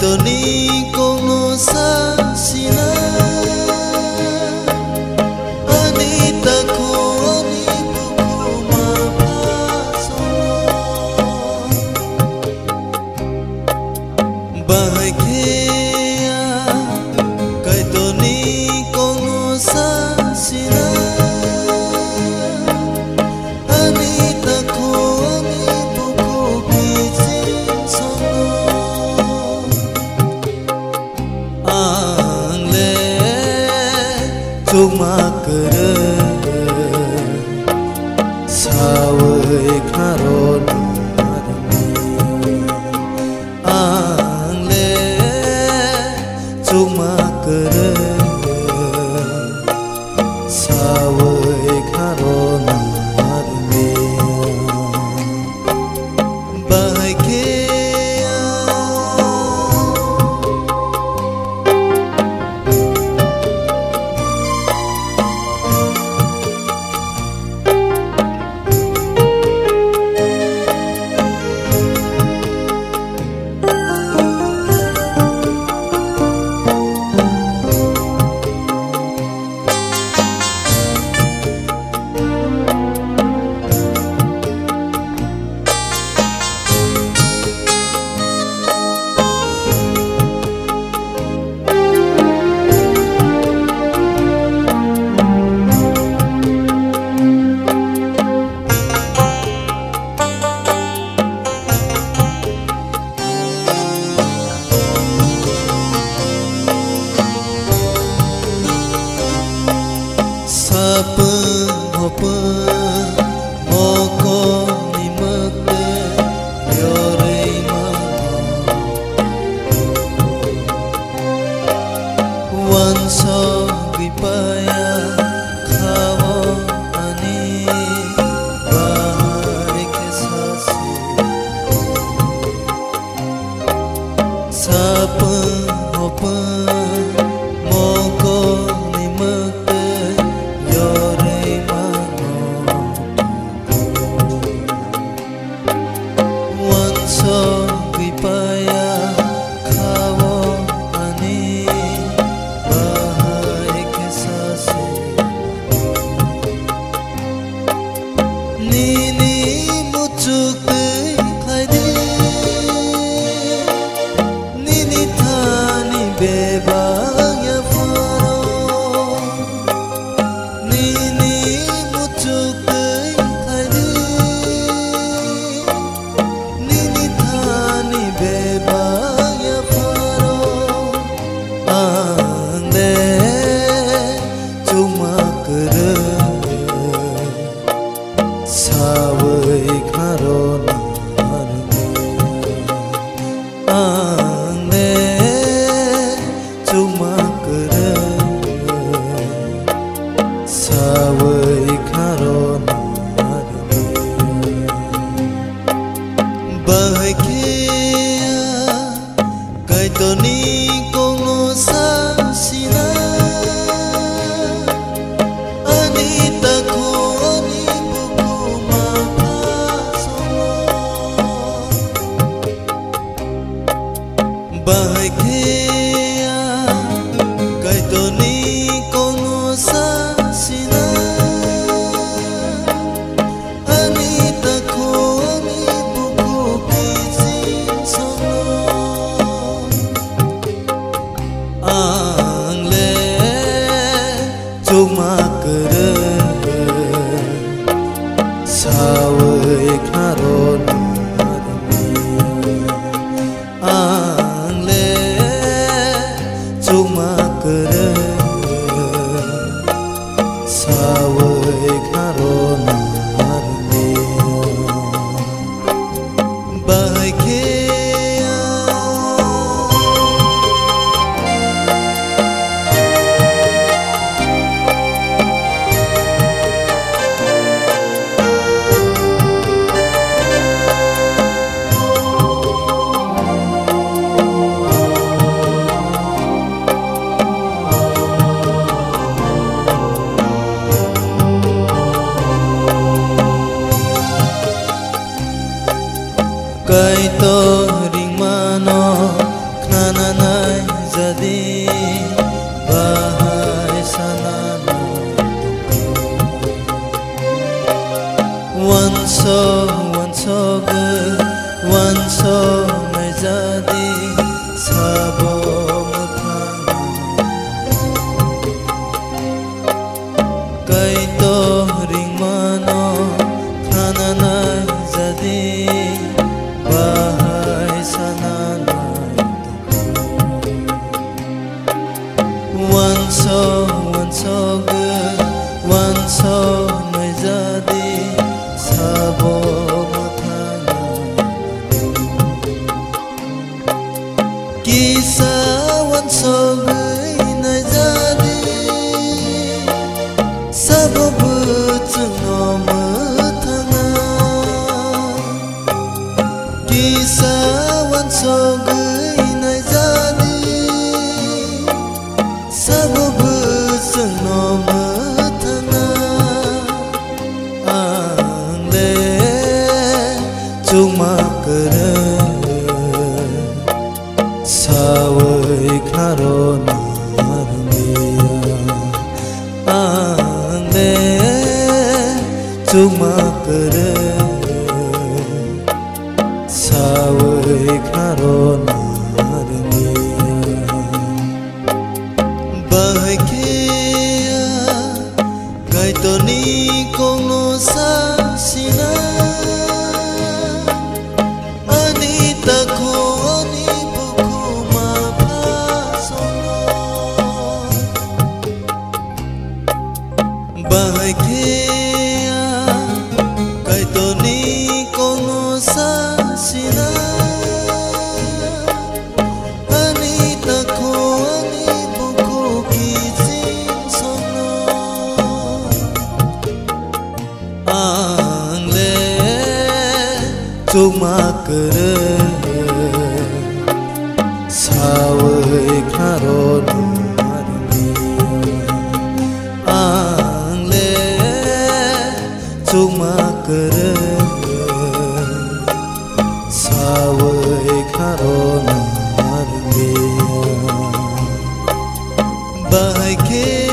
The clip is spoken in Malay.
Kaitoni kongo sasina Anita ko anibuku mapasono Bahagia Kaitoni kongo sasina Anita ko anibuku bijin sono Cuma kere sawai karon angle cuma kere sawai karon bahagia moko ni mekte yorei mano wanso gipaya kawo ani bahai kesasi sapa hopa moko ni mekte yorei mano wanso gipaya kawo ani bahai kesasi nini mucuk kaidi nini tani bebangnya faro nini mucuk kaidi nini tani bebangnya faro ande cuma kere sawai karon ande cuma kere sawai karon bahagia kaitoni kongo sasina Anita ko anibuku mapasono bahagia kaitoni kongo sasina Anita ko anibuku bijin sono angle cuma kere sawai karon angle jadi sabong kay to ring mano kananay jadi bahay sananay wanso good wanso may jadi sabong kisa wanso na jadi sabong butung matanga kisa wanso na jadi sabong butung matanga ang le cuma saway karon armiya ande cuma saway karon armiya bahagia kay to ni kong no sa sina anita ko bahagia kay to ni kono sa sina anita ko ani buko kising sono ang le cuma saway karon cuma saway karon armiya bahagia